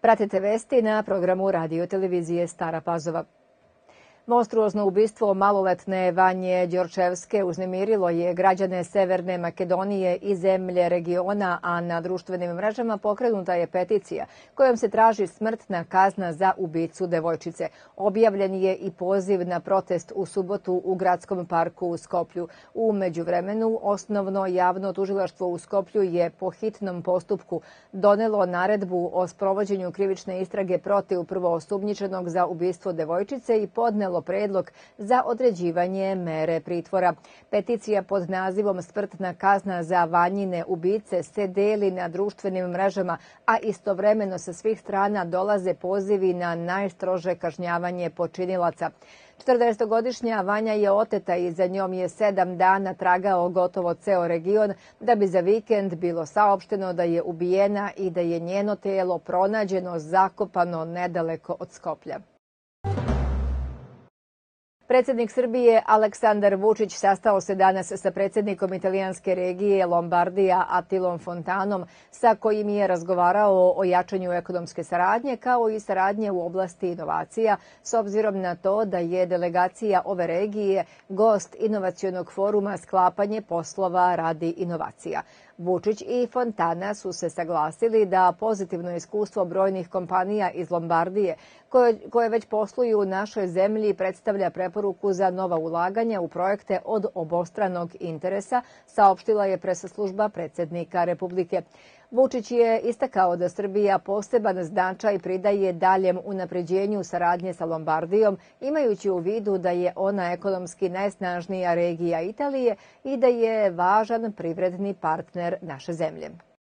Pratite vesti na programu radio televizije Stara Pazova. Monstruozno ubistvo maloletne Vanje Đorčevske uznemirilo je građane Severne Makedonije i zemlje regiona, a na društvenim mrežama pokrenuta je peticija kojom se traži smrtna kazna za ubicu devojčice. Objavljen je i poziv na protest u subotu u gradskom parku u Skoplju. U međuvremenu, osnovno javno tužilaštvo u Skoplju je po hitnom postupku donelo naredbu o sprovođenju krivične istrage protiv prvoosumnjičenog za ubistvo devojčice i podnelo predlog za određivanje mere pritvora. Peticija pod nazivom Smrtna kazna za Vanjine ubice se deli na društvenim mrežama, a istovremeno sa svih strana dolaze pozivi na najstrože kažnjavanje počinilaca. 40-godišnja Vanja je oteta i za njom je 7 dana tragao gotovo ceo region, da bi za vikend bilo saopšteno da je ubijena i da je njeno telo pronađeno zakopano nedaleko od Skoplja. Predsjednik Srbije Aleksandar Vučić sastao se danas sa predsjednikom italijanske regije Lombardija Attilom Fontanom, sa kojim je razgovarao o jačanju ekonomske saradnje kao i saradnje u oblasti inovacija, s obzirom na to da je delegacija ove regije gost inovacionog foruma Sklapanje poslova radi inovacija. Vučić i Fontana su se saglasili da pozitivno iskustvo brojnih kompanija iz Lombardije, koje već posluju u našoj zemlji, predstavlja preporuku za nova ulaganja u projekte od obostranog interesa, saopštila je presaslužba predsjednika Republike. Vučić je istakao da Srbija poseban značaj pridaje daljem unapređenju saradnje sa Lombardijom, imajući u vidu da je ona ekonomski najsnažnija regija Italije i da je važan privredni partner naše zemlje.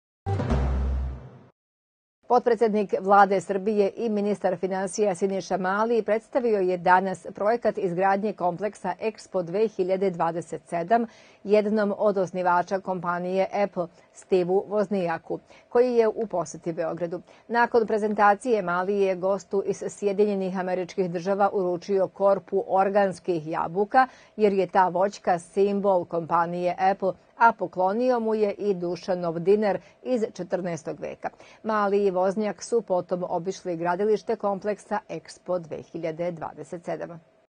Potpredsednik Vlade Srbije i ministar finansija Siniša Mali predstavio je danas projekat izgradnje kompleksa Expo 2027 jednom od osnivača kompanije Apple, Steveu Wozniaku, koji je u poseti Beogradu. Nakon prezentacije Mali je gostu iz Sjedinjenih Američkih Država uručio korpu organskih jabuka, jer je ta voćka simbol kompanije Apple, a poklonio mu je i Dušanov dinar iz 14. veka. Mali i Voznjak su potom obišli gradilište kompleksa Expo 2027.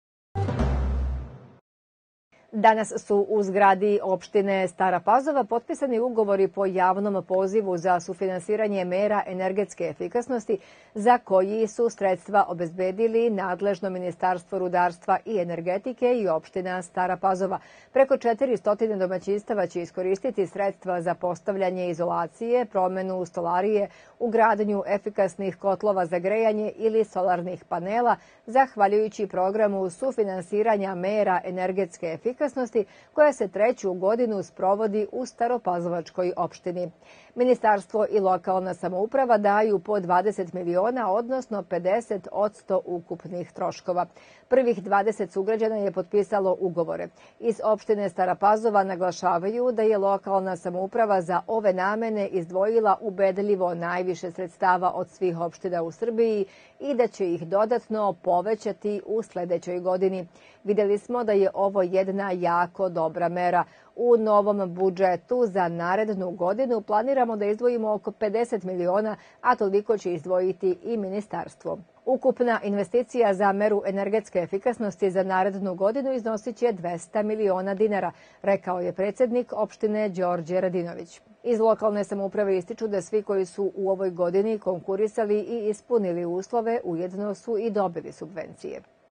Danas su u zgradi opštine Stara Pazova potpisani ugovori po javnom pozivu za sufinansiranje mera energetske efikasnosti, za koji su sredstva obezbedili nadležno Ministarstvo rudarstva i energetike i opština Stara Pazova. Preko 400 domaćinstava će iskoristiti sredstva za postavljanje izolacije, promenu stolarije, ugradnju efikasnih kotlova za grejanje ili solarnih panela, zahvaljujući programu sufinansiranja mera energetske efikasnosti, koja se 3. godinu sprovodi u Staropazovačkoj opštini. Ministarstvo i lokalna samouprava daju po 20 miliona, odnosno 50% ukupnih troškova. Prvih 20 sugrađana je potpisalo ugovore. Iz opštine Stara Pazova naglašavaju da je lokalna samouprava za ove namene izdvojila ubedljivo najviše sredstava od svih opština u Srbiji i da će ih dodatno povećati u sledećoj godini. Videli smo da je ovo jedna jako dobra mera. U novom budžetu za narednu godinu planiramo da izdvojimo oko 50 miliona, a toliko će izdvojiti i ministarstvo. Ukupna investicija za meru energetske efikasnosti za narednu godinu iznosit će 200 miliona dinara, rekao je predsjednik opštine Đorđe Radinović. Iz lokalne samouprave ističu da svi koji su u ovoj godini konkurisali i ispunili uslove ujedno su i dobili subvencije.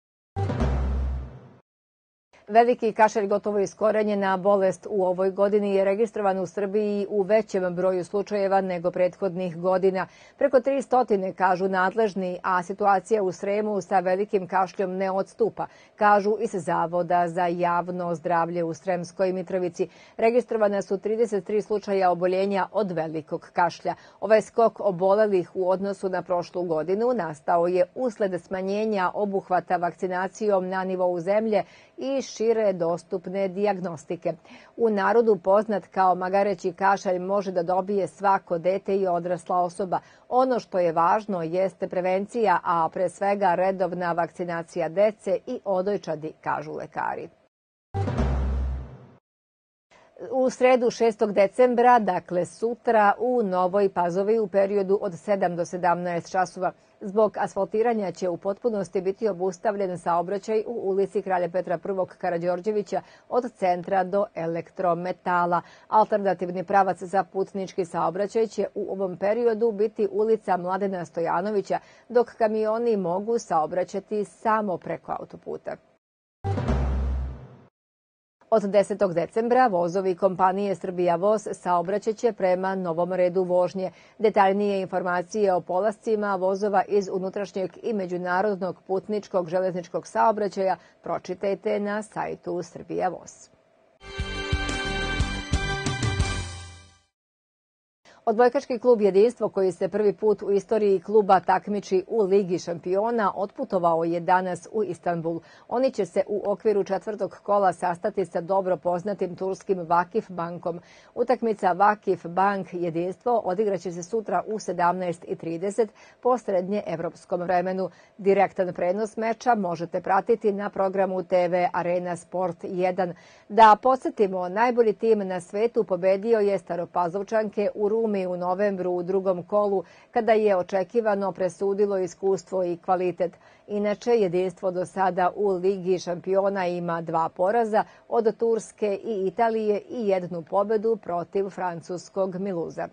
Veliki kašalj, gotovo iskorenjena bolest u ovoj godini, je registrovan u Srbiji u većem broju slučajeva nego prethodnih godina. Preko 300, kažu nadležni, a situacija u Sremu sa velikim kašljom ne odstupa, kažu iz Zavoda za javno zdravlje u Sremskoj Mitrovici. Registrovana su 33 slučaja oboljenja od velikog kašlja. Ovaj skok obolelih u odnosu na prošlu godinu nastao je usled smanjenja obuhvata vakcinacijom na nivou zemlje i šire dostupne dijagnostike. U narodu poznat kao magareći kašalj može da dobije svako dete i odrasla osoba. Ono što je važno jeste prevencija, a pre svega redovna vakcinacija dece i odojčadi, kažu lekari. U sredu 6. decembra, dakle sutra, u Novoj Pazovi u periodu od 7 do 17 časova. Zbog asfaltiranja će u potpunosti biti obustavljen saobraćaj u ulici Kralja Petra I. Karađorđevića od centra do Elektrometala. Alternativni pravac za putnički saobraćaj će u ovom periodu biti ulica Mladena Stojanovića, dok kamioni mogu saobraćati samo preko autoputa. Od 10. decembra vozovi kompanije Srbija Voz saobraćaće prema novom redu vožnje. Detaljnije informacije o polascima vozova iz unutrašnjeg i međunarodnog putničkog železničkog saobraćaja pročitajte na sajtu Srbija Voz. Odbojkaški klub Jedinstvo, koji se prvi put u istoriji kluba takmiči u Ligi šampiona, otputovao je danas u Istanbul. Oni će se u okviru četvrtog kola sastati sa dobro poznatim turskim Vakif Bankom. Utakmica Vakif Bank Jedinstvo odigraće se sutra u 17:30 po srednje evropskom vremenu. Direktan prenos meča možete pratiti na programu TV Arena Sport 1. Da podsjetimo, najbolji tim na svetu pobedio je Staropazovčanke u Rumi u novembru u drugom kolu, kada je očekivano presudilo iskustvo i kvalitet. Inače, Jedinstvo do sada u Ligi šampiona ima 2 poraza od Turske i Italije i 1 pobedu protiv francuskog Miluza.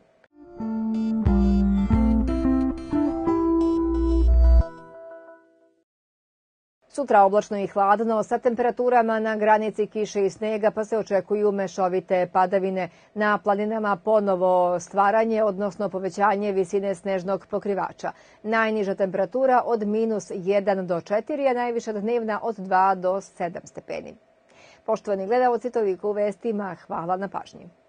Sutra oblačno i hladno, sa temperaturama na granici kiše i snega, pa se očekuju mešovite padavine. Na planinama ponovo stvaranje, odnosno povećanje visine snežnog pokrivača. Najniža temperatura od -1 do 4, a najviša dnevna od 2 do 7 stepeni. Poštovani gledaoci, toliko u vestima. Hvala na pažnji.